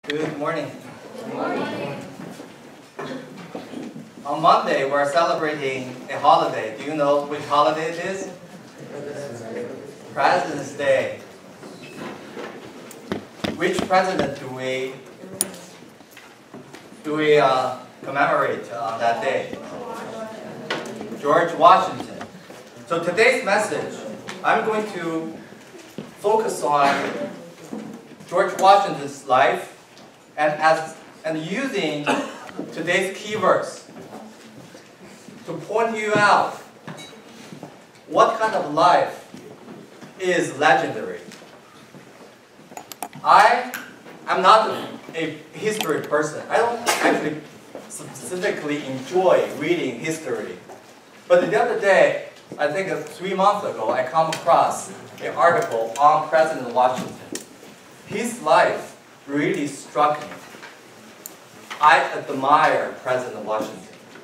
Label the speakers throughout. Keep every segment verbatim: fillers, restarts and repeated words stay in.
Speaker 1: Good morning. Good morning. On Monday, we're celebrating a holiday. Do you know which holiday it is? President's Day. Which president do we do we uh, commemorate on that day? George Washington. So today's message, I'm going to focus on George Washington's life and as and using today's keywords to point you out what kind of life is legendary. I am not a history person. I don't actually specifically enjoy reading history. But the other day, I think three months ago, I come across an article on President Washington. His life really struck me. I admire President Washington.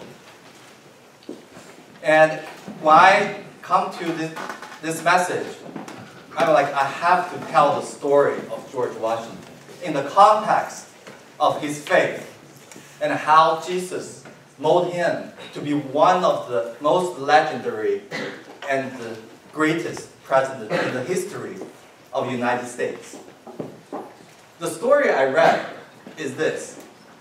Speaker 1: And when I come to this, this message, I'm like, I have to tell the story of George Washington in the context of his faith and how Jesus molded him to be one of the most legendary and the greatest president in the history of the United States. The story I read is this.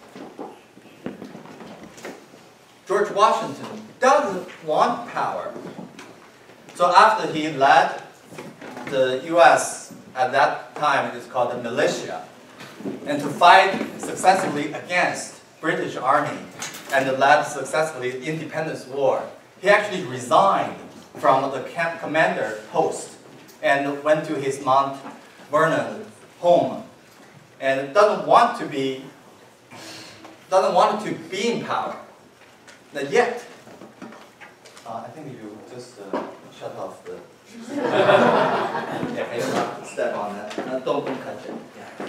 Speaker 1: George Washington doesn't want power. So after he led the U S at that time, it's called the militia, and to fight successfully against British Army and led successfully Independence War, he actually resigned from the camp commander post and went to his Mount Vernon home and doesn't want to be doesn't want to be in power. Not yet. Uh, I think you just uh, shut off the. Yeah, can you not step on that? Uh, don't, don't touch it. Yeah.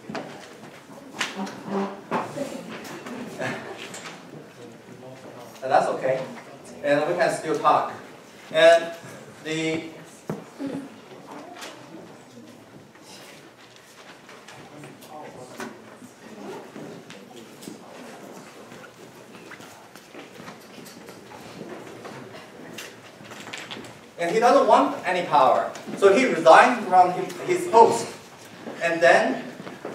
Speaker 1: And that's okay. And we can still talk. And the And he doesn't want any power. So he resigned from his post. And then,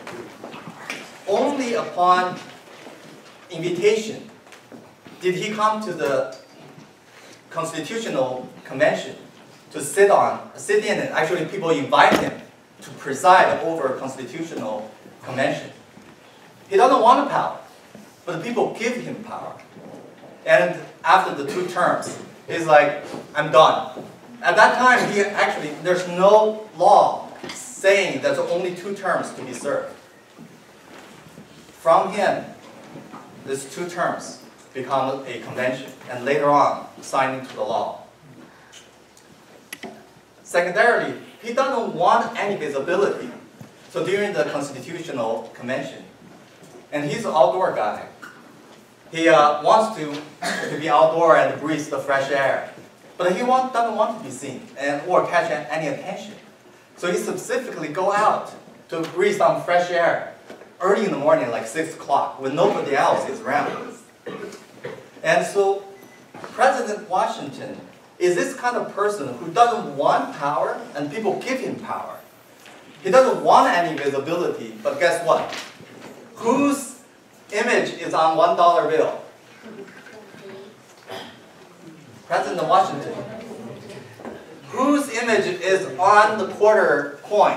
Speaker 1: only upon invitation did he come to the Constitutional Convention to sit on, sit in, and actually people invite him to preside over a Constitutional Convention. He doesn't want power, but the people give him power. And after the two terms, he's like, I'm done. At that time, he actually, there's no law saying there's only two terms to be served. From him, these two terms become a convention, and later on, signed into the law. Secondarily, he doesn't want any visibility. So during the Constitutional Convention, and he's an outdoor guy, he uh, wants to, to be outdoor and breathe the fresh air. But he want, doesn't want to be seen and, or catch any attention. So he specifically go out to breathe some fresh air early in the morning, like six o'clock, when nobody else is around. And so President Washington is this kind of person who doesn't want power, and people give him power. He doesn't want any visibility, but guess what? Whose image is on one dollar bill? President Washington. Whose image is on the quarter coin?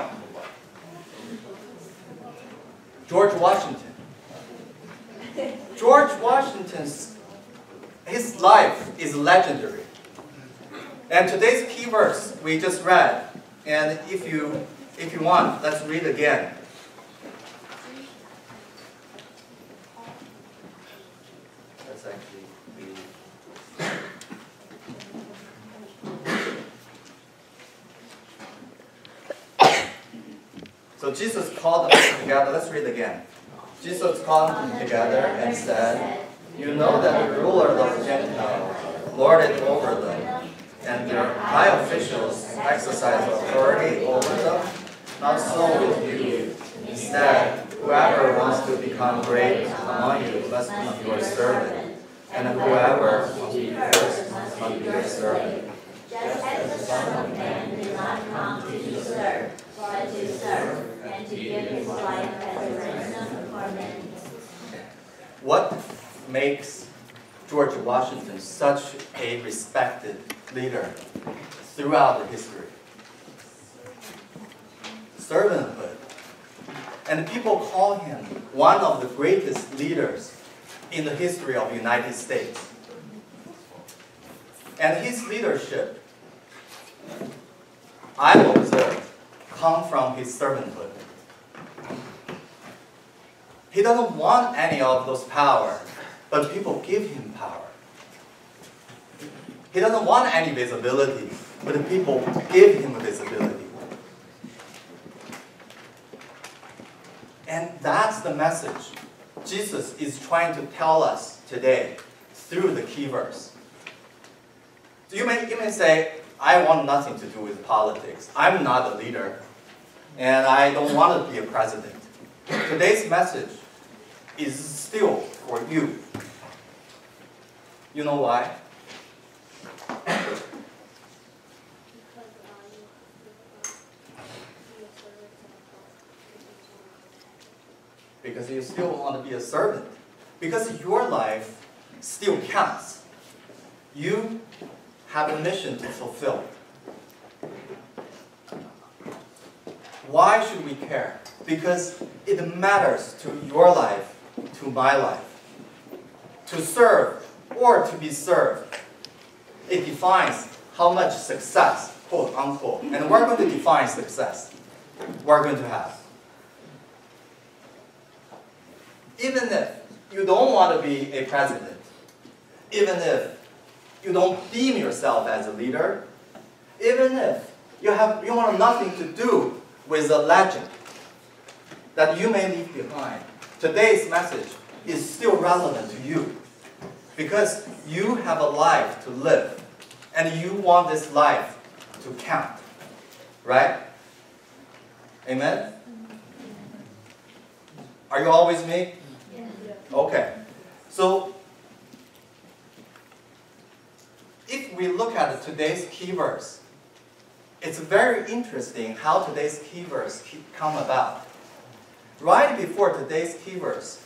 Speaker 1: George Washington. George Washington's, his life is legendary. And today's key verse we just read, and if you, if you want, let's read again. Let's actually read. So Jesus called them together. Let's read again. Jesus called them together and said, you know that the ruler of the Gentiles lorded over them, and their high officials exercise authority over them. Not so with you. Instead, Whoever wants to become great among you must be your servant, and whoever wants to be first must be your servant.
Speaker 2: Just as the Son of Man did not come to be served, but to serve, and to give his life as a ransom for many.
Speaker 1: What makes George Washington such a respected leader throughout the history? Servanthood. And people call him one of the greatest leaders in the history of the United States. And his leadership, I've observed, comes from his servanthood. He doesn't want any of those power, but people give him power. He doesn't want any visibility, but the people give him visibility. And that's the message Jesus is trying to tell us today through the key verse. So you may, you may say, I want nothing to do with politics. I'm not a leader, and I don't want to be a president. Today's message is still for you. You know why? Because you still want to be a servant. Because your life still counts. You have a mission to fulfill. Why should we care? Because it matters to your life, to my life. To serve or to be served. It defines how much success, quote unquote, and we're going to define success we're going to have. Even if you don't want to be a president, even if you don't deem yourself as a leader, even if you have you want nothing to do with the legend that you may leave behind, today's message is still relevant to you because you have a life to live and you want this life to count, right? Amen? Are you all with me? Okay, so if we look at today's key verse, it's very interesting how today's key verse come about. Right before today's key verse,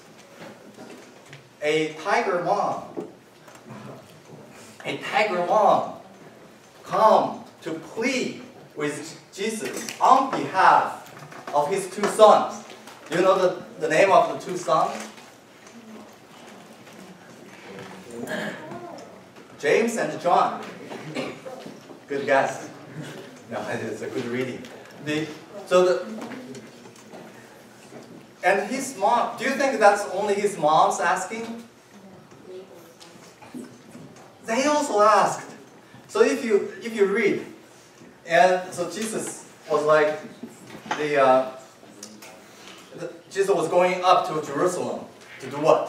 Speaker 1: a tiger mom, a tiger mom come to plead with Jesus on behalf of his two sons. Do you know the, the name of the two sons? James and John. Good guess. No, it's a good reading. The, so the, and his mom, do you think that's only his mom's asking? They also asked. So if you if you read, and so Jesus was like, the, uh, the Jesus was going up to Jerusalem to do what?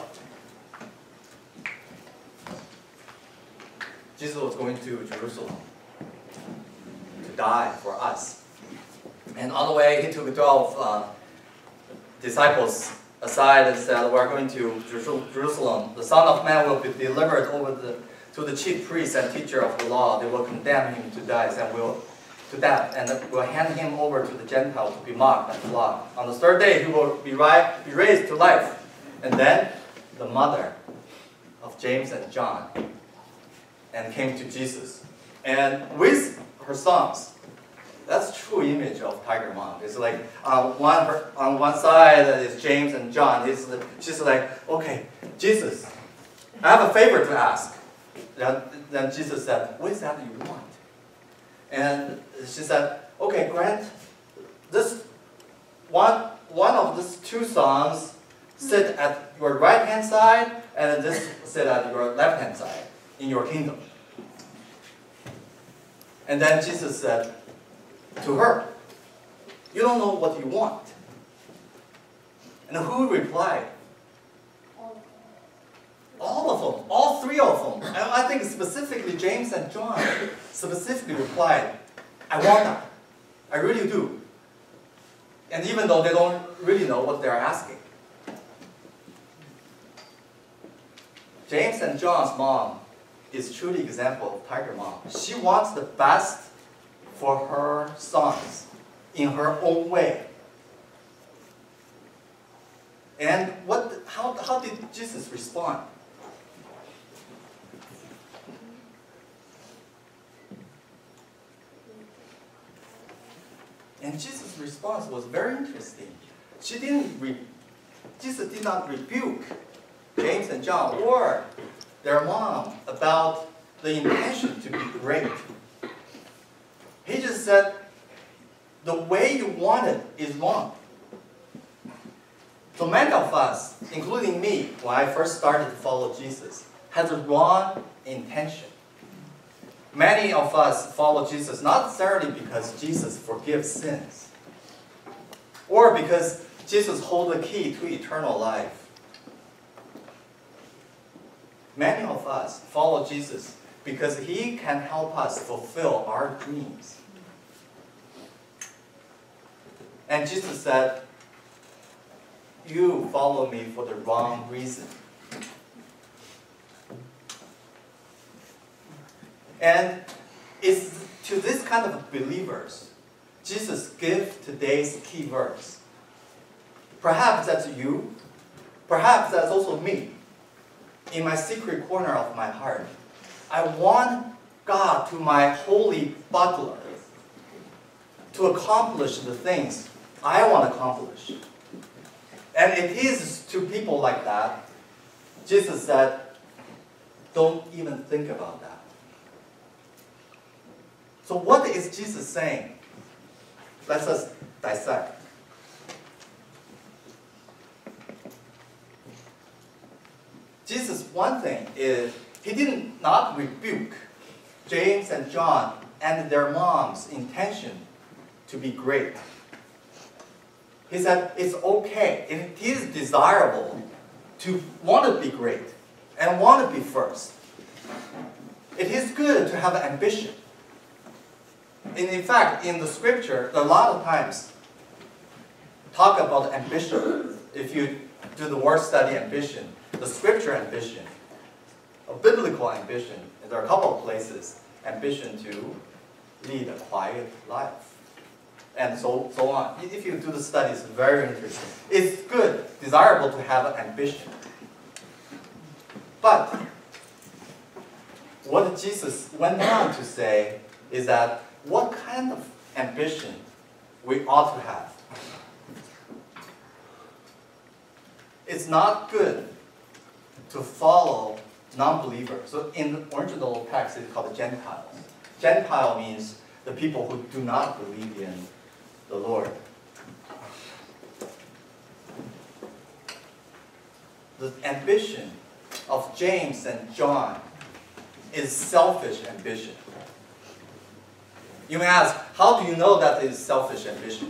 Speaker 1: Jesus was going to Jerusalem to die for us. And on the way, he took twelve uh, disciples aside and said, we're going to Jerusalem. The Son of Man will be delivered over the, to the chief priests and teacher of the law. They will condemn him to death and will to death, and will hand him over to the Gentiles to be mocked and flogged. On the third day, he will be, ri be raised to life. And then the mother of James and John and came to Jesus. And with her sons, that's true image of tiger mom. It's like uh, one, on one side is James and John. It's, she's like, okay, Jesus, I have a favor to ask. Then, then Jesus said, what is that you want? And she said, okay, grant this one, one of these two sons sit at your right hand side, and this sit at your left hand side in your kingdom. And then Jesus said to her, you don't know what you want. And who replied? All of them, all three of them. And I think specifically James and John specifically replied, I want that. I really do. And even though they don't really know what they're asking. James and John's mom is truly an example of tiger mom. She wants the best for her sons in her own way. And what, how, how did Jesus respond? And Jesus' response was very interesting. She didn't re Jesus did not rebuke James and John or their mom about the intention to be great. He just said, the way you want it is wrong. So many of us, including me, when I first started to follow Jesus, had the wrong intention. Many of us follow Jesus not necessarily because Jesus forgives sins, or because Jesus holds the key to eternal life. Many of us follow Jesus because He can help us fulfill our dreams. And Jesus said, you follow me for the wrong reason. And it's to this kind of believers, Jesus gives today's key verse. Perhaps that's you. Perhaps that's also me. In my secret corner of my heart, I want God to my holy butler to accomplish the things I want to accomplish. And it is to people like that, Jesus said, don't even think about that. So what is Jesus saying? Let's just dissect. Jesus, one thing is, He did not rebuke James and John and their mom's intention to be great. He said it's okay, it is desirable to want to be great and want to be first. It is good to have an ambition. And in fact, in the scripture, a lot of times talk about ambition. If you do the word study ambition, the scripture ambition, a biblical ambition, and there are a couple of places, ambition to lead a quiet life. And so, so on. If you do the study, it's very interesting. It's good, desirable to have an ambition. But what Jesus went on to say is that what kind of ambition we ought to have. It's not good to follow non-believers. So in the original text, it's called the Gentiles. Gentile means the people who do not believe in the Lord. The ambition of James and John is selfish ambition. You may ask, how do you know that it is selfish ambition?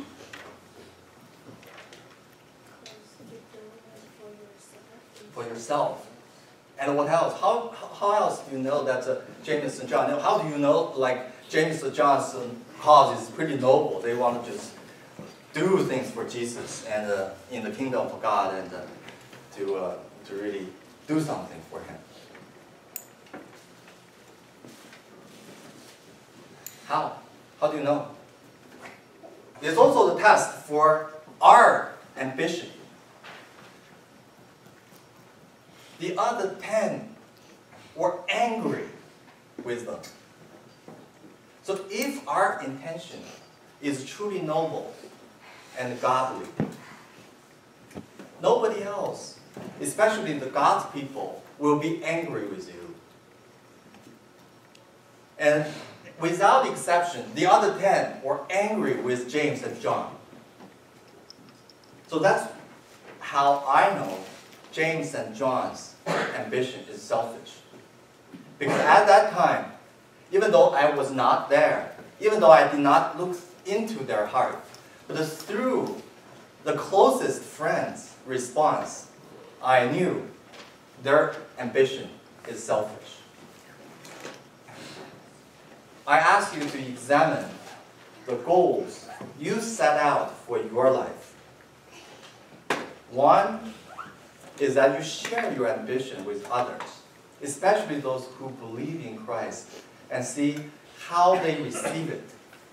Speaker 1: For yourself. And what else? How, how else do you know that uh, James and John, how do you know, like, James and John's um, cause is pretty noble. They want to just do things for Jesus and uh, in the kingdom of God and uh, to, uh, to really do something for Him. How? How do you know? It's also the test for our ambition. The other ten were angry with them. So if our intention is truly noble and godly, nobody else, especially the God's people, will be angry with you. And without exception, the other ten were angry with James and John. So that's how I know James and John's ambition is selfish. Because at that time, even though I was not there, even though I did not look into their heart, but through the closest friend's response, I knew their ambition is selfish. I ask you to examine the goals you set out for your life. One is that you share your ambition with others. especially those who believe in Christ, and see how they receive it.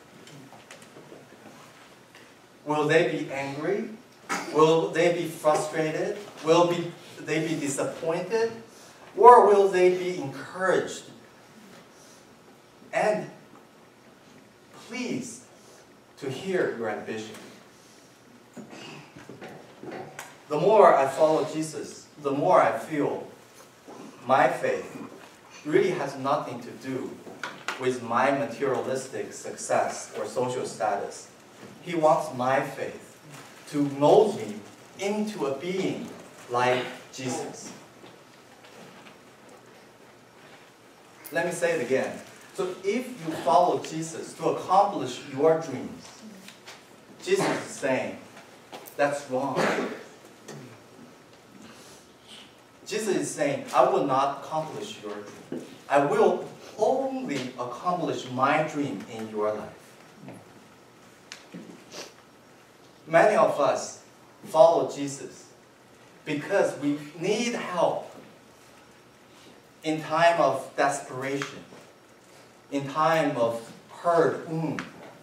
Speaker 1: Will they be angry? Will they be frustrated? Will be, they be disappointed? Or will they be encouraged and pleased to hear your ambition? The more I follow Jesus, the more I feel my faith really has nothing to do with my materialistic success or social status. He wants my faith to mold me into a being like Jesus. Let me say it again. So if you follow Jesus to accomplish your dreams, Jesus is saying, that's wrong. Jesus is saying, I will not accomplish your dream. I will only accomplish my dream in your life. Many of us follow Jesus because we need help in time of desperation, in time of hurt wound.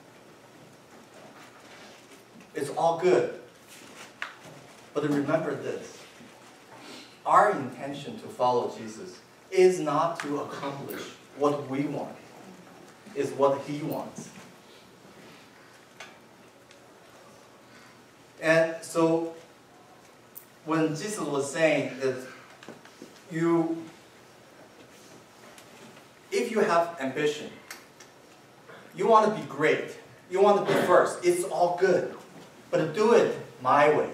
Speaker 1: It's all good. But remember this. Our intention to follow Jesus is not to accomplish what we want. It's what He wants. And so, when Jesus was saying that you, if you have ambition, you want to be great, you want to be first, it's all good. But do it my way.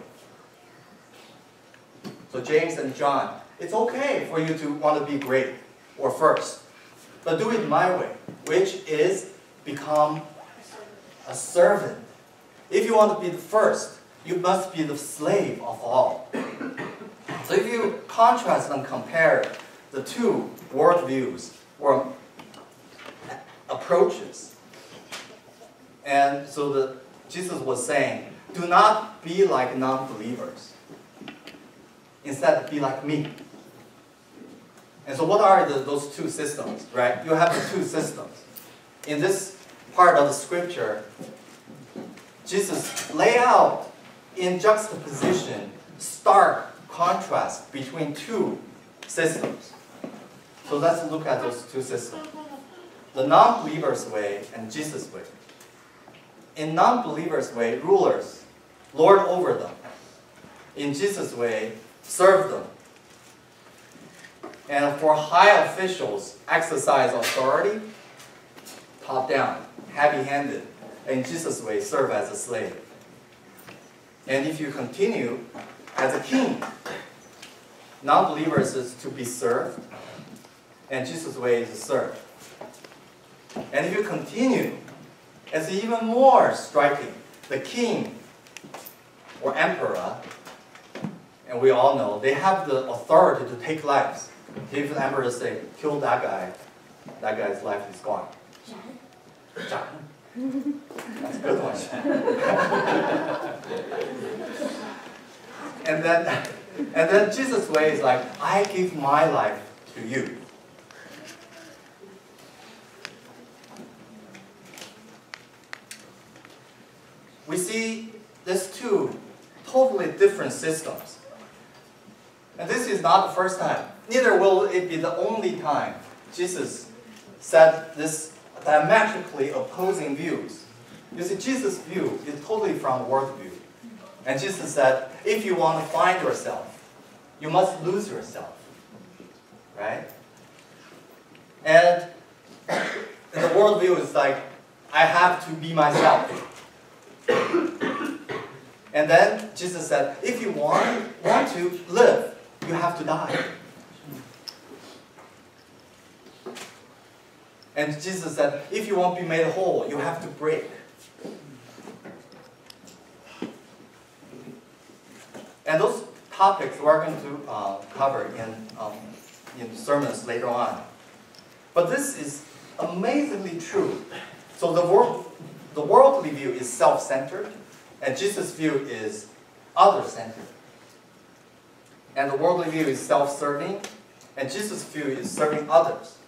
Speaker 1: So James and John, it's okay for you to want to be great or first, but do it my way, which is become a servant. If you want to be the first, you must be the slave of all. So if you contrast and compare the two worldviews or approaches, and so the, Jesus was saying, do not be like non-believers. Instead, be like me. And so what are the, those two systems, right? You have the two systems. In this part of the scripture, Jesus lay out in juxtaposition, stark contrast between two systems. So let's look at those two systems. The non-believer's way and Jesus' way. In non-believers' way, rulers lord over them. In Jesus' way, serve them. And for high officials, exercise authority, top down, heavy-handed. In Jesus' way, serve as a slave. And if you continue as a king, non-believers is to be served, and Jesus' way is to serve. And if you continue, it's even more striking. The king or emperor, and we all know, they have the authority to take lives. If the emperor say, kill that guy, that guy's life is gone. That's a good one. and then, and then Jesus' way is like, I give my life to you. We see these two totally different systems. And this is not the first time. Neither will it be the only time Jesus said this diametrically opposing views. You see, Jesus' view is totally from worldview. And Jesus said, if you want to find yourself, you must lose yourself. Right? And the worldview is like, I have to be myself. And then Jesus said, if you want, want to live, you have to die. And Jesus said, if you want to be made whole, you have to break. And those topics we're going to uh, cover in, um, in sermons later on. But this is amazingly true. So the, world, the worldly view is self-centered, and Jesus' view is other-centered. And the worldly view is self-serving, And Jesus' view is serving others.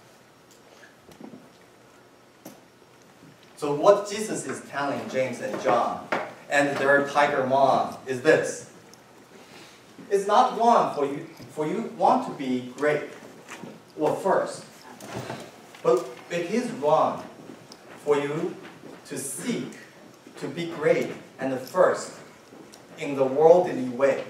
Speaker 1: So what Jesus is telling James and John and their tiger mom is this. It's not wrong for you, for you want to be great, well, first. But it is wrong for you to seek to be great and the first in the worldly way.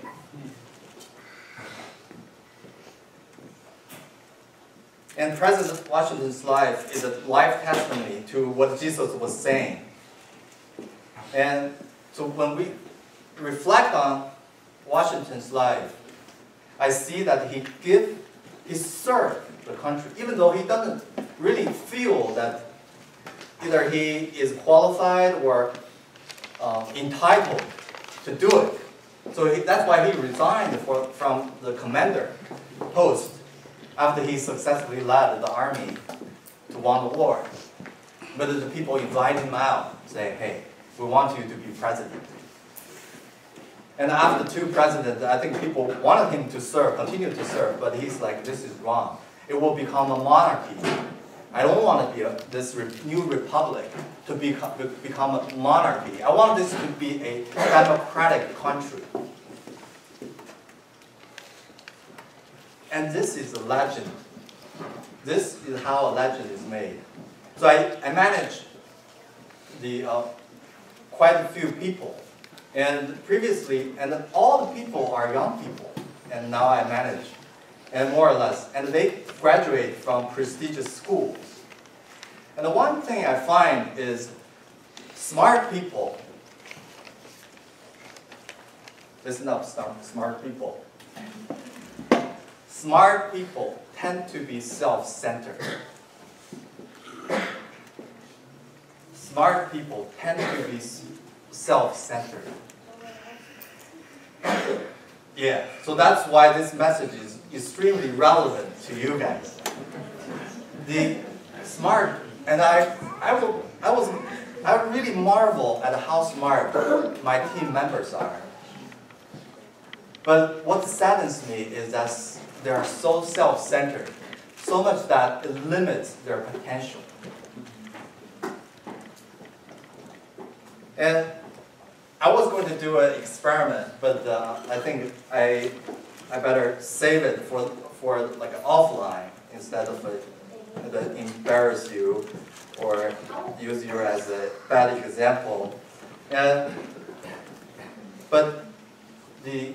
Speaker 1: And President Washington's life is a life testimony to what Jesus was saying. And so when we reflect on Washington's life, I see that he give, he served the country, even though he doesn't really feel that either he is qualified or uh, entitled to do it. So he, that's why he resigned for, from the commander post after he successfully led the army to won the war. But the people invited him out, saying, hey, we want you to be president. And after two presidents, I think people wanted him to serve, continue to serve, but he's like, this is wrong. It will become a monarchy. I don't want to be a, this re new republic to become, become a monarchy. I want this to be a democratic country. And this is a legend. This is how a legend is made. So I, I manage the, uh, quite a few people. And previously, and all the people are young people. And now I manage, and more or less. And they graduate from prestigious schools. And the one thing I find is smart people, listen up, smart people. Smart people tend to be self-centered. Smart people tend to be self-centered. Yeah, so that's why this message is extremely relevant to you guys. The smart, and I, I, will, I was, I really marvel at how smart my team members are. But what saddens me is that they are so self-centered, so much that it limits their potential. And I was going to do an experiment, but uh, I think I, I better save it for, for like an offline instead of a, to embarrass you or use you as a bad example. And, but the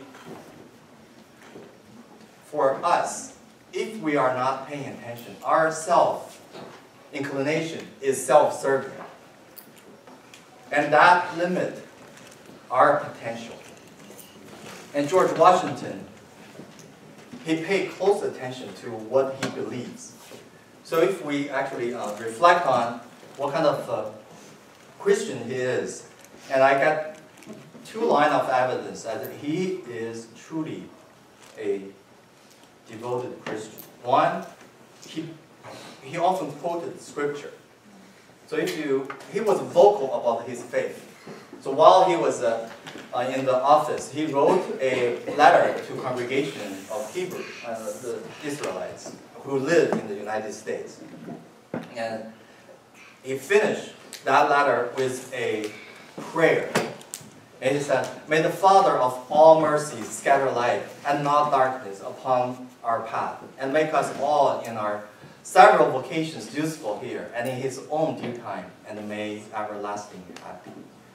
Speaker 1: for us, if we are not paying attention, our self-inclination is self-serving. And that limits our potential. And George Washington, he paid close attention to what he believes. So if we actually uh, reflect on what kind of uh, Christian he is, and I got two lines of evidence that he is truly a devoted Christian. One, he, he often quoted scripture. So if you, he was vocal about his faith. So while he was uh, uh, in the office, he wrote a letter to congregation of Hebrew, uh, the Israelites, who live in the United States. And he finished that letter with a prayer. And he said, may the Father of all mercies scatter light and not darkness upon our path, and make us all in our several vocations useful here, and in his own due time, and may everlasting happy.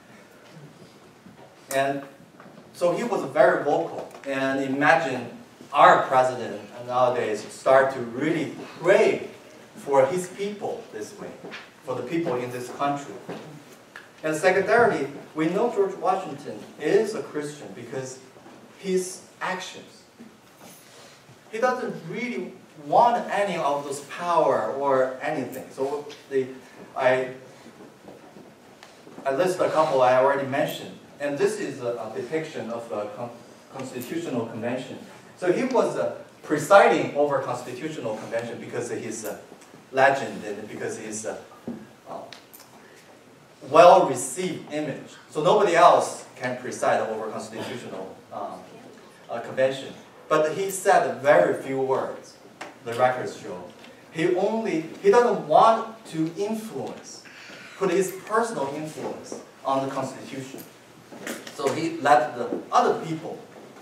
Speaker 1: And so he was very vocal. And imagine our president nowadays start to really pray for his people this way, for the people in this country. And secondarily, we know George Washington is a Christian because his actions. He doesn't really want any of those power or anything. So the, I, I list a couple I already mentioned. And this is a, a depiction of a con constitutional convention. So he was uh, presiding over constitutional convention because of his uh, legend and because of his uh, uh, well-received image. So nobody else can preside over constitutional um, uh, convention. But he said very few words. the records show. He only, he doesn't want to influence, put his personal influence on the Constitution. So he let the other people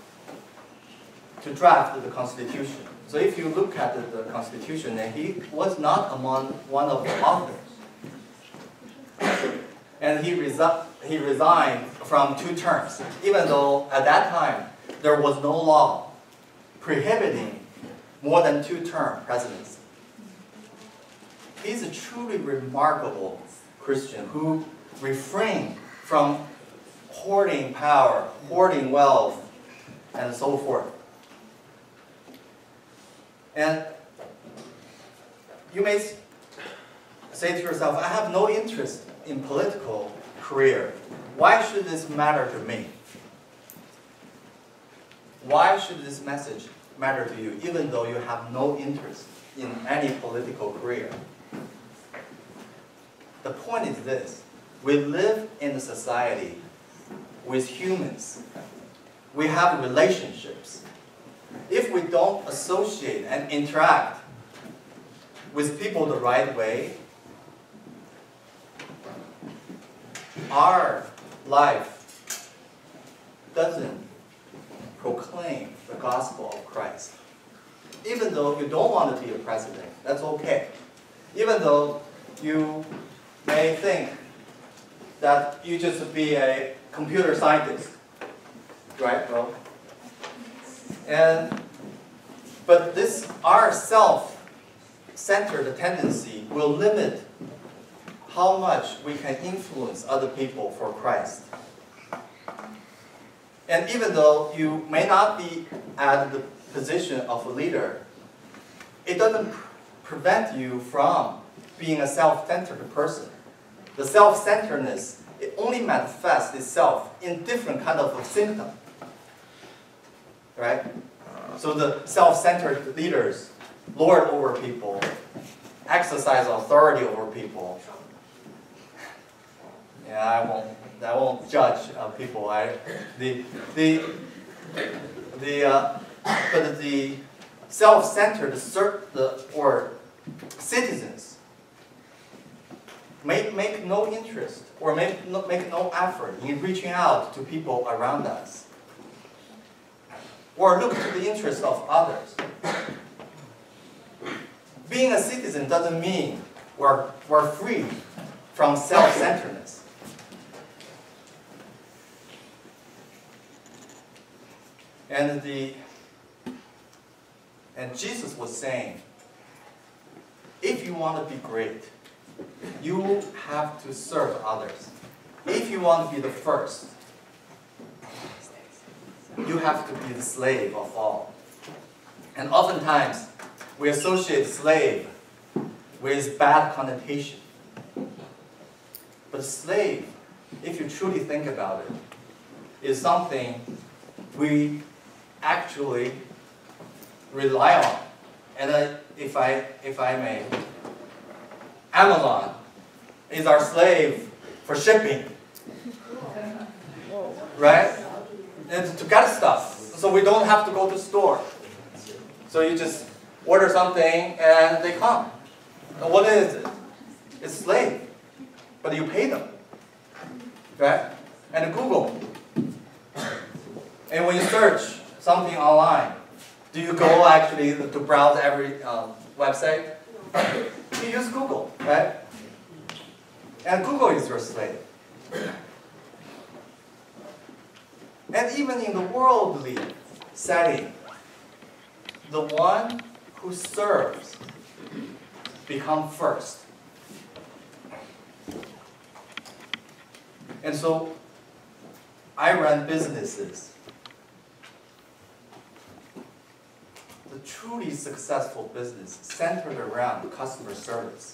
Speaker 1: to draft the Constitution. So if you look at the, the Constitution, then he was not among one of the authors. And he, resi he resigned from two terms, even though at that time there was no law prohibiting more than two-term presidency. He's a truly remarkable Christian who refrained from hoarding power, hoarding wealth, and so forth. And you may say to yourself, I have no interest in political career. Why should this matter to me? Why should this message matter to you, even though you have no interest in any political career? The point is this: we live in a society with humans. We have relationships. If we don't associate and interact with people the right way, our life doesn't proclaim the gospel of Christ. Even though you don't want to be a president, that's okay. Even though you may think that you just be a computer scientist, right, bro? And, but this, our self-centered tendency will limit how much we can influence other people for Christ. And even though you may not be at the position of a leader, it doesn't prevent you from being a self-centered person. The self-centeredness, it only manifests itself in different kind of symptoms. Right? So the self-centered leaders lord over people, exercise authority over people. Yeah, I won't. I won't judge uh, people. I the the the uh, but the self-centered the or citizens make make no interest or make no, make no effort in reaching out to people around us, or look to the interest of others. Being a citizen doesn't mean we're, we're free from self-centeredness. And, the, and Jesus was saying, if you want to be great, you have to serve others. If you want to be the first, you have to be the slave of all. And oftentimes, we associate slave with bad connotation. But slave, if you truly think about it, is something we actually rely on. And uh, if I, if I may, Amazon is our slave for shipping, right? And to get stuff, so we don't have to go to the store. So you just order something and they come. And what is it? It's slave, but you pay them, right? And Google. And when you search something online, do you go actually to browse every uh, website? You use Google, right? And Google is your slave. And even in the worldly setting, the one who serves become first. And so I run businesses. The truly successful business centered around customer service.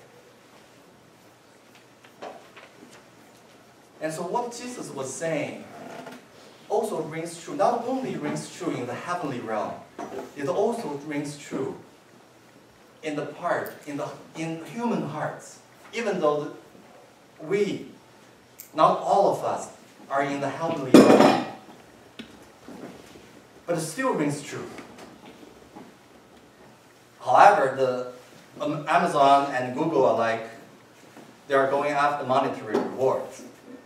Speaker 1: And so what Jesus was saying also rings true, not only rings true in the heavenly realm, it also rings true in the part, in the in human hearts. Even though we, not all of us, are in the heavenly realm, but it still rings true. However, the um, Amazon and Google are like, they are going after monetary rewards.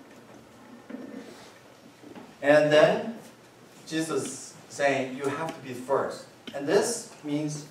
Speaker 1: And then Jesus saying, you have to be first. And this means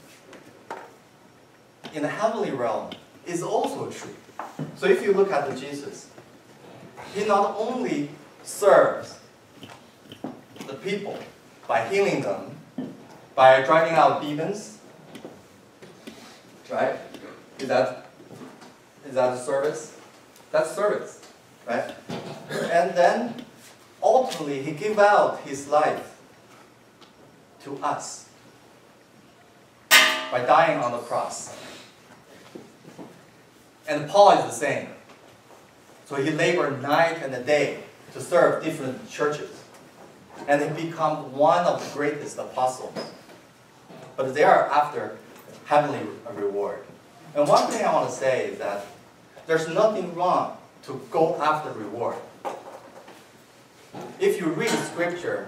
Speaker 1: in the heavenly realm is also true. So if you look at the Jesus, he not only serves the people by healing them, by driving out demons, right? Is that, is that a service? That's service, right? And then ultimately he gave out his life to us by dying on the cross. And Paul is the same. So he labored night and a day to serve different churches. And he became one of the greatest apostles. But they are after heavenly reward. And one thing I want to say is that there's nothing wrong to go after reward. If you read scripture,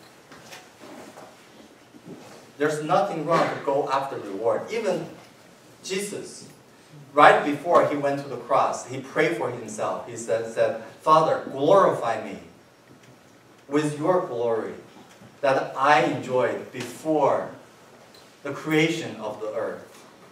Speaker 1: there's nothing wrong to go after reward. Even Jesus, right before he went to the cross, he prayed for himself. He said, said, Father, glorify me with your glory that I enjoyed before the creation of the earth.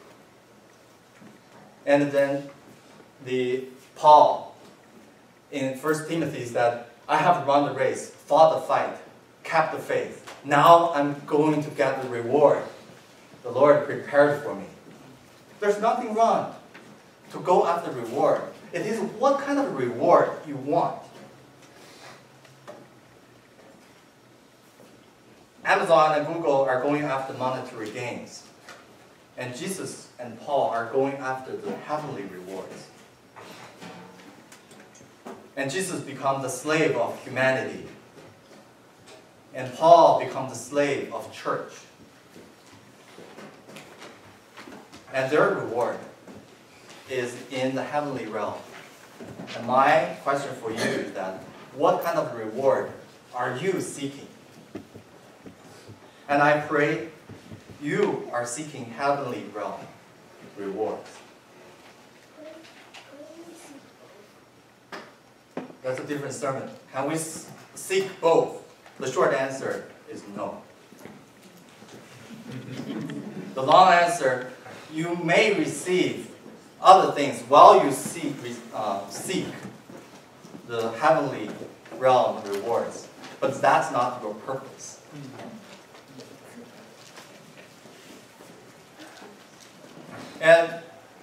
Speaker 1: And then the Paul in First Timothy said, I have run the race, fought the fight, kept the faith. Now I'm going to get the reward the Lord prepared for me. There's nothing wrong to go after reward. It is what kind of reward you want. Amazon and Google are going after monetary gains. And Jesus and Paul are going after the heavenly rewards. And Jesus becomes the slave of humanity. And Paul becomes the slave of church. And their reward is in the heavenly realm. And my question for you is that, what kind of reward are you seeking? And I pray you are seeking heavenly realm rewards. That's a different sermon. Can we seek both? The short answer is no. The long answer, you may receive other things while you seek, uh, seek the heavenly realm rewards, but that's not your purpose. And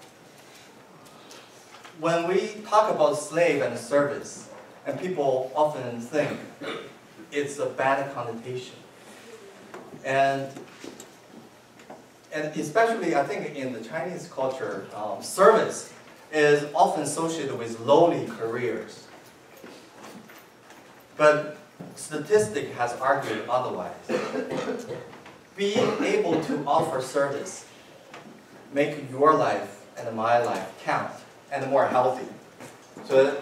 Speaker 1: when we talk about slave and service, and people often think it's a bad connotation. And, and especially, I think, in the Chinese culture, um, service is often associated with lowly careers. But statistics has argued otherwise. Being able to offer service make your life and my life count and more healthy. So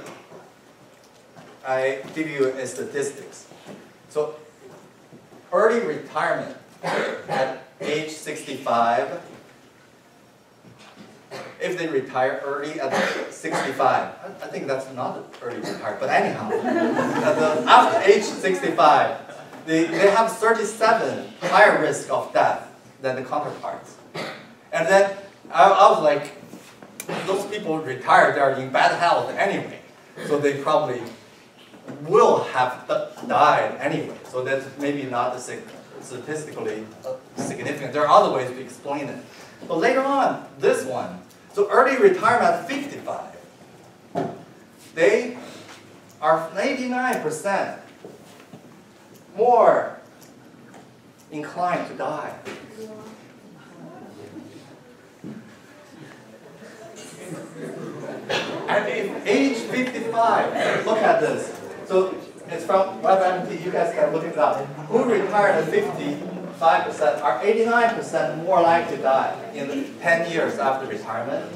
Speaker 1: I give you a statistics. So early retirement at age sixty-five, if they retire early at sixty-five, I think that's not early retirement, but anyhow, at the, after age sixty-five, they, they have thirty-seven higher risk of death than the counterparts. And then I, I was like, those people retired, they're in bad health anyway. So they probably will have died anyway. So that's maybe not statistically significant. There are other ways to explain it. But later on, this one, so early retirement at fifty-five, they are eighty-nine percent more inclined to die. At age fifty-five, look at this. So it's from WebMD, you guys can look it up. Who retired at fifty-five percent are eighty-nine percent more likely to die in ten years after retirement.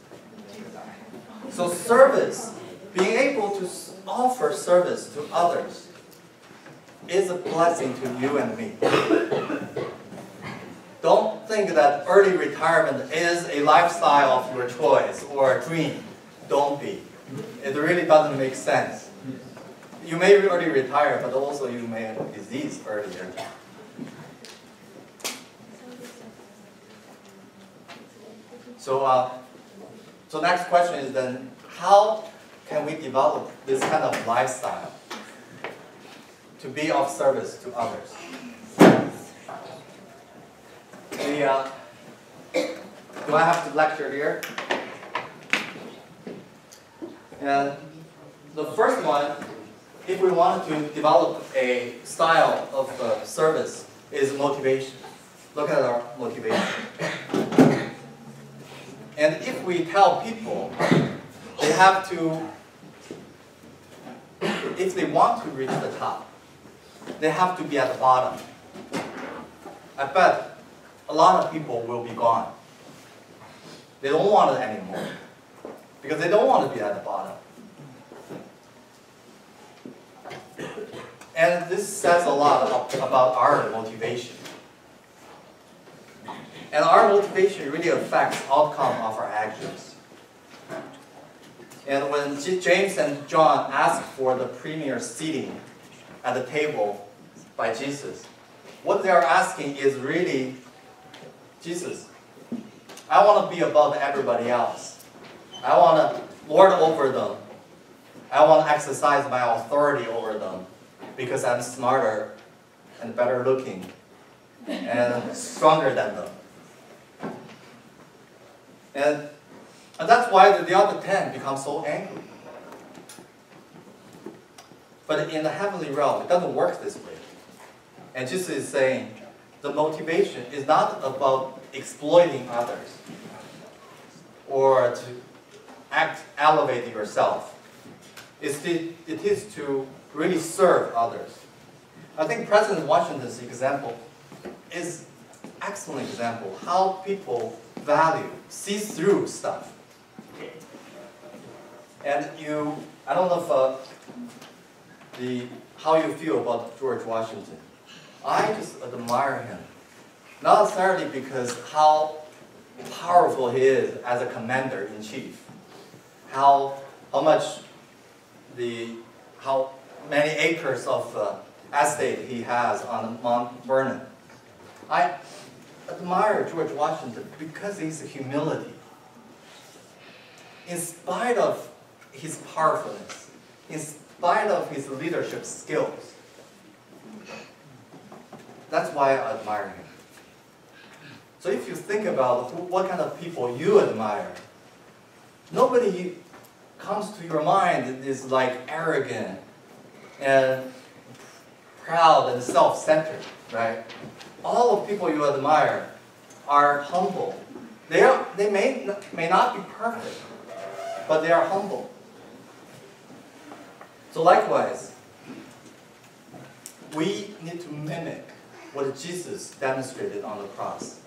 Speaker 1: So service, being able to offer service to others is a blessing to you and me. Don't think think that early retirement is a lifestyle of your choice or a dream. Don't be. It really doesn't make sense. You may early retire, but also you may have disease earlier. So, uh, so next question is then, how can we develop this kind of lifestyle to be of service to others? The, uh, do I have to lecture here? And the first one, if we want to develop a style of uh, service, is motivation. Look at our motivation. And if we tell people they have to, if they want to reach the top, they have to be at the bottom, I bet a lot of people will be gone. They don't want it anymore because they don't want to be at the bottom. And this says a lot about our motivation. And our motivation really affects the outcome of our actions. And when James and John asked for the premier seating at the table by Jesus, what they are asking is really, Jesus, I want to be above everybody else. I want to lord over them. I want to exercise my authority over them because I'm smarter and better looking and stronger than them. And, and that's why the, the other ten become so angry. But in the heavenly realm, it doesn't work this way. And Jesus is saying, the motivation is not about exploiting others or to act, elevate yourself. It's the, it is to really serve others. I think President Washington's example is an excellent example how people value, see through stuff. And you, I don't know if uh, the how you feel about George Washington. I just admire him, not necessarily because how powerful he is as a commander-in-chief, how how much the how many acres of uh, estate he has on Mount Vernon. I admire George Washington because his humility. In spite of his powerfulness, in spite of his leadership skills, that's why I admire him. So if you think about who, what kind of people you admire, nobody comes to your mind that is like arrogant and proud and self-centered, right? All the people you admire are humble. They, are, they may, may not be perfect, but they are humble. So likewise, we need to mimic what Jesus demonstrated on the cross.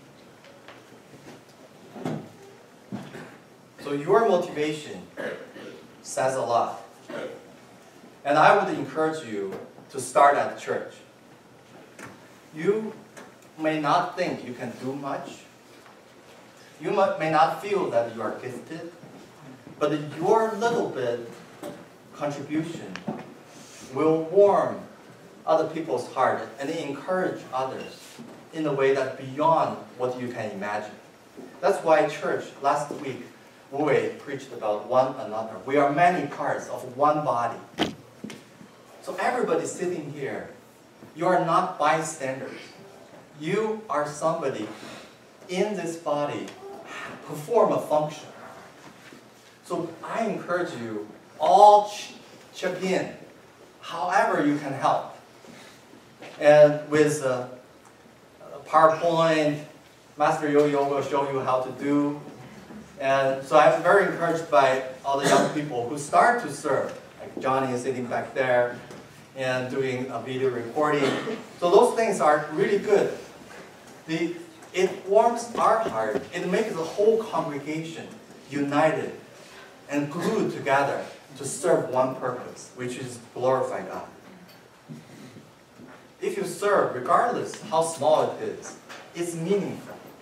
Speaker 1: So your motivation says a lot. And I would encourage you to start at church. You may not think you can do much. You may not feel that you are gifted. But your little bit contribution will warm other people's heart and encourage others in a way that's beyond what you can imagine. That's why church, last week, we preached about one another. We are many parts of one body. So everybody sitting here, you are not bystanders. You are somebody in this body, perform a function. So I encourage you, all ch chip in, however you can help. And with uh, PowerPoint, Master Yo-Yo will show you how to do. And so I'm very encouraged by all the young people who start to serve. Like Johnny is sitting back there and doing a video recording. So those things are really good. The, it warms our heart. It makes the whole congregation united and glued together to serve one purpose, which is glorify God. If you serve, regardless how small it is, it's meaningful.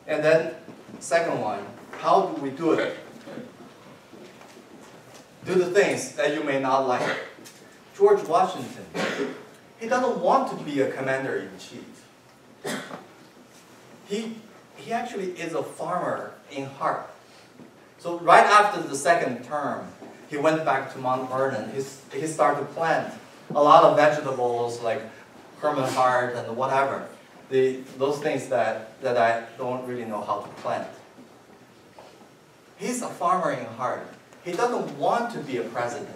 Speaker 1: And then, second one, how do we do it? Do the things that you may not like. George Washington, he doesn't want to be a commander-in-chief. He, he actually is a farmer in heart. So right after the second term, he went back to Mount Vernon. He's, he started to plant a lot of vegetables like Herman Hart and whatever. The, those things that, that I don't really know how to plant. He's a farmer in heart. He doesn't want to be a president.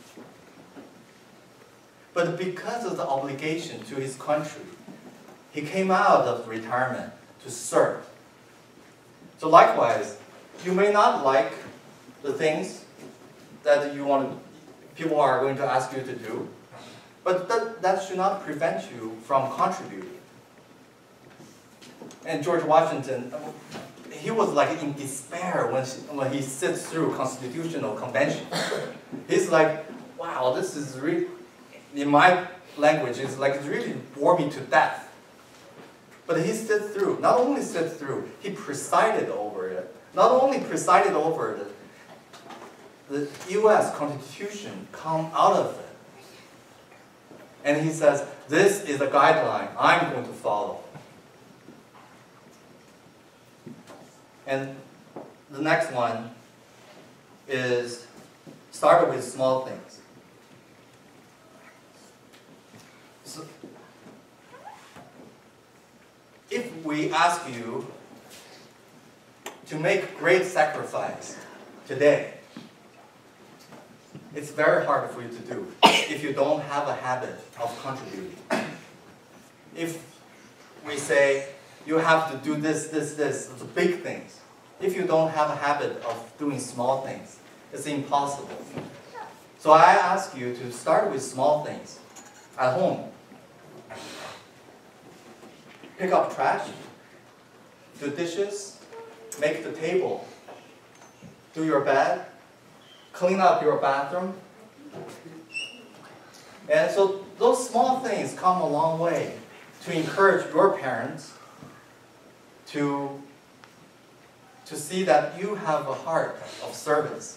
Speaker 1: But because of the obligation to his country, he came out of retirement to serve. So likewise, you may not like the things that you want to, people are going to ask you to do, but that, that should not prevent you from contributing. And George Washington, he was like in despair when, she, when he sits through Constitutional Convention. He's like, wow, this is really, in my language, it's like it really bore me to death. But he sit through, not only sit through, he presided over it. Not only presided over it, the U S Constitution come out of it. And he says, this is a guideline I'm going to follow. And the next one is start with small things. So, if we ask you to make great sacrifice today, it's very hard for you to do if you don't have a habit of contributing. If we say you have to do this, this, this, the big things, if you don't have a habit of doing small things, it's impossible. So I ask you to start with small things at home. Pick up trash, do dishes, make the table, do your bed, clean up your bathroom. And so those small things come a long way to encourage your parents to, to see that you have a heart of service.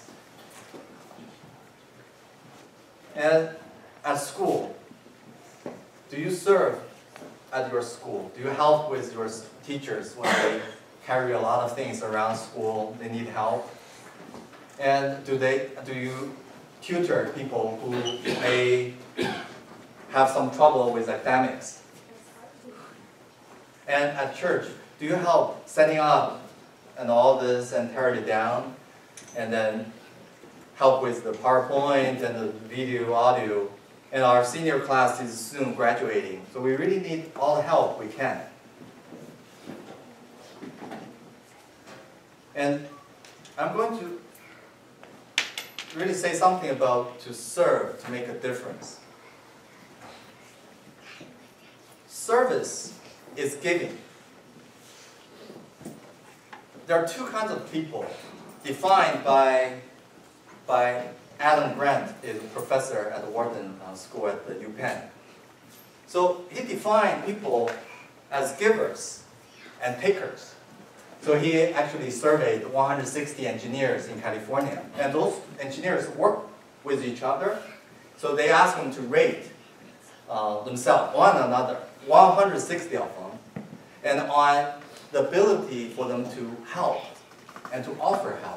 Speaker 1: And at school, do you serve at your school? Do you help with your teachers when they carry a lot of things around school, they need help? And do, they, do you tutor people who may have some trouble with academics? And at church, do you help setting up and all this and tear it down? And then help with the PowerPoint and the video, audio. And our senior class is soon graduating, so we really need all the help we can. And I'm going to really say something about to serve, to make a difference. Service is giving. There are two kinds of people defined by, by Adam Grant, is a professor at the Wharton uh, School at the UPenn. So he defined people as givers and takers. So he actually surveyed one hundred sixty engineers in California. And those engineers work with each other. So they asked them to rate uh, themselves, one another, one hundred sixty of them, and on the ability for them to help and to offer help.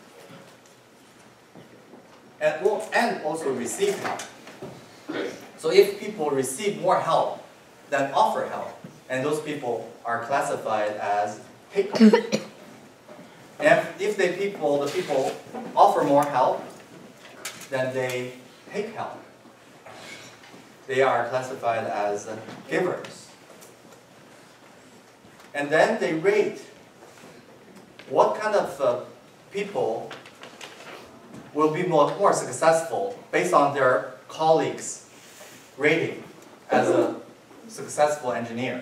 Speaker 1: And, and also receive help. So if people receive more help than offer help, and those people are classified as takers. And if they people, the people offer more help, then they take help. They are classified as givers. And then they rate what kind of uh, people will be more, more successful based on their colleagues' rating as a successful engineer.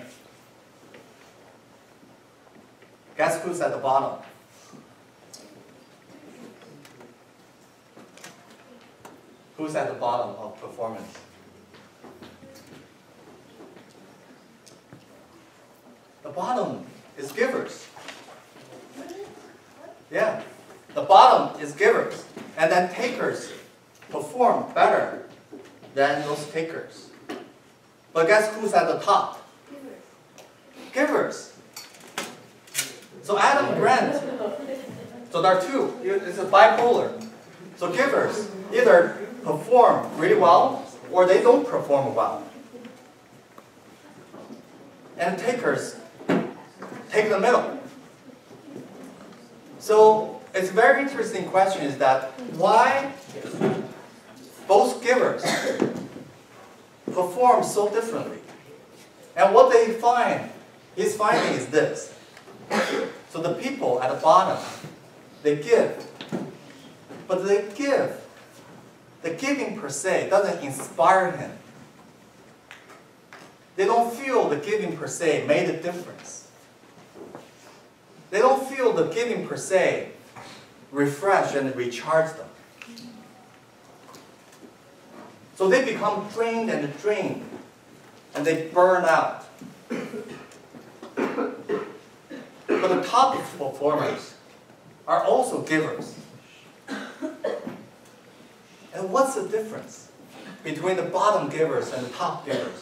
Speaker 1: Guess who's at the bottom? Who's at the bottom of performance? The bottom is givers. Yeah. The bottom is givers. And then takers perform better than those takers. But guess who's at the top? Givers. So Adam Grant. So there are two. It's a bipolar. So givers either perform really well or they don't perform well. And takers take the middle. So it's a very interesting question is that why both givers perform so differently. And what they find, his finding is this. So the people at the bottom, they give. But they give. The giving per se doesn't inspire him. They don't feel the giving per se made a difference. They don't feel the giving per se refresh and recharge them. So they become drained and drained, and they burn out. But the top performers are also givers. And what's the difference between the bottom givers and the top givers?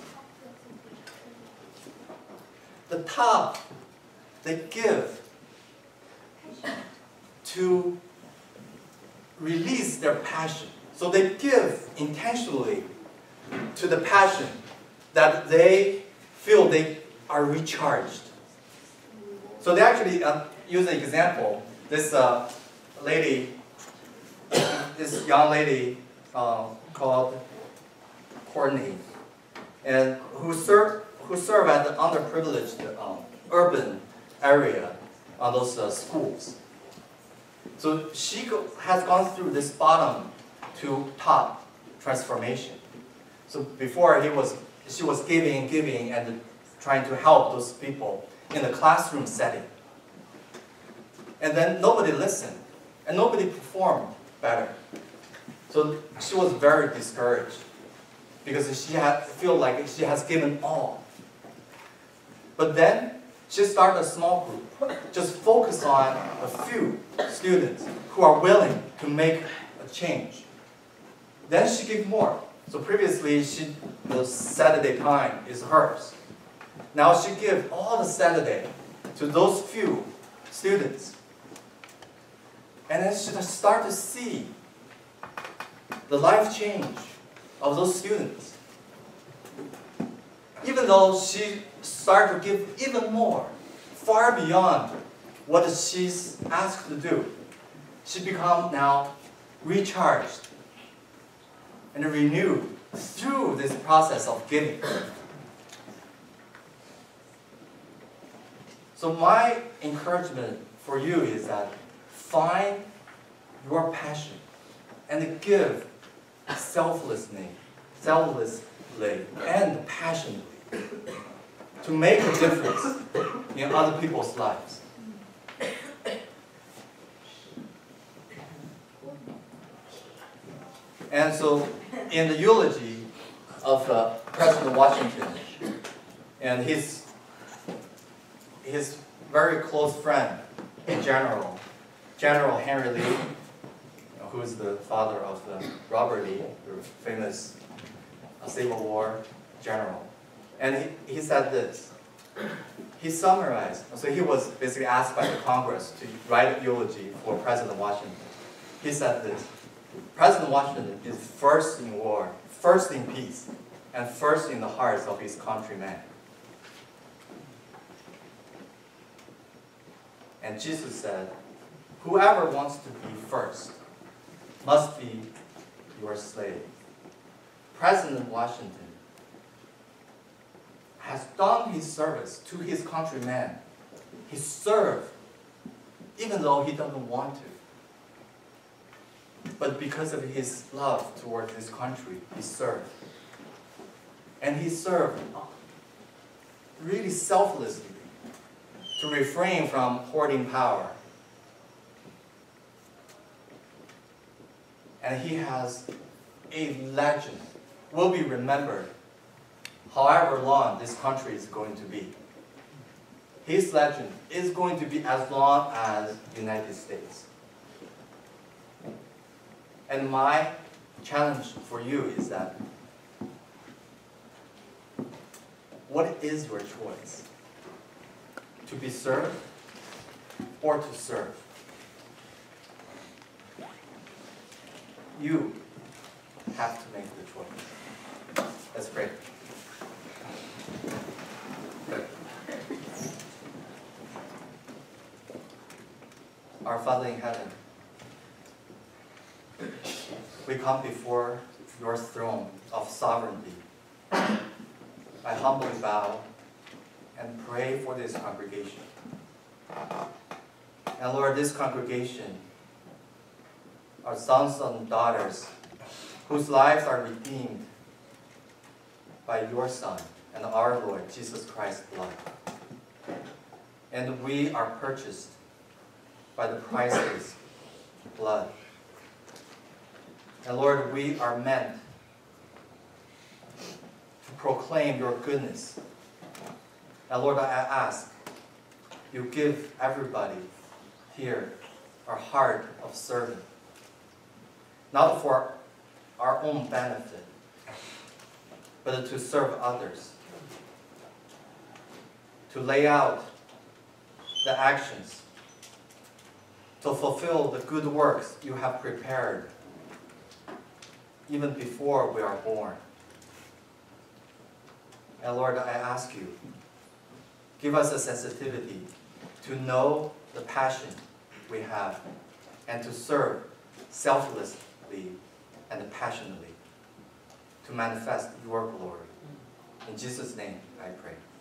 Speaker 1: The top, they give to release their passion. So they give intentionally to the passion that they feel they are recharged. So they actually uh, use an example. This uh, lady, this young lady uh, called Courtney, and who served who serve at the underprivileged um, urban area on those uh, schools. So she go, has gone through this bottom to top transformation. So before he was, she was giving, giving, and trying to help those people in the classroom setting. And then nobody listened, and nobody performed better. So she was very discouraged because she had feel like she has given all. But then she started a small group, just focus on a few students who are willing to make a change. Then she gave more. So previously, she, the Saturday time is hers. Now she gives all the Saturday to those few students. And then she start to see the life change of those students. Even though she started to give even more, far beyond what she's asked to do, she becomes now recharged and renewed through this process of giving. So my encouragement for you is that find your passion and give selflessly, selflessly and passionately to make a difference in other people's lives. And so, in the eulogy of uh, President Washington and his, his very close friend in general, General Henry Lee, you know, who is the father of uh, Robert Lee, the famous uh, Civil War general. And he, he said this. He summarized, so he was basically asked by the Congress to write a eulogy for President Washington. He said this. President Washington is first in war, first in peace, and first in the hearts of his countrymen. And Jesus said, whoever wants to be first must be your slave. President Washington has done his service to his countrymen. He served even though he doesn't want to. But because of his love towards his country, he served. And he served really selflessly to refrain from hoarding power. And he has a legend, will be remembered however long this country is going to be. his legend is going to be as long as the United States. And my challenge for you is that, what is your choice? To be served or to serve? You have to make the choice. Let's pray. Our Father in heaven, we come before your throne of sovereignty. I humbly bow and pray for this congregation. And Lord, this congregation are sons and daughters whose lives are redeemed by your Son and our Lord Jesus Christ's blood. And we are purchased by the priceless blood. And Lord, we are meant to proclaim your goodness. And Lord, I ask you give everybody here a heart of servant, not for our own benefit, but to serve others, to lay out the actions, to fulfill the good works you have prepared even before we are born. And Lord, I ask you, give us a sensitivity to know the passion we have and to serve selflessly and passionately to manifest your glory. In Jesus' name I pray.